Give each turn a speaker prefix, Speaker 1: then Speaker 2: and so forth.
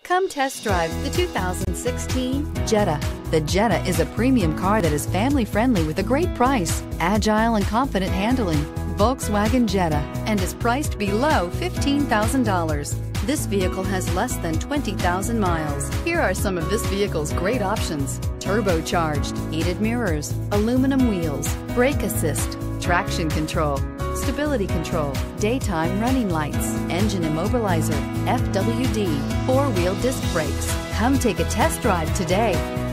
Speaker 1: Come test drive the 2016 Jetta. The Jetta is a premium car that is family-friendly with a great price, agile and confident handling. Volkswagen Jetta, and is priced below $15,000. This vehicle has less than 20,000 miles. Here are some of this vehicle's great options: turbocharged, heated mirrors, aluminum wheels, brake assist, traction control, stability control, daytime running lights, engine immobilizer, FWD, four-wheel disc brakes. Come take a test drive today.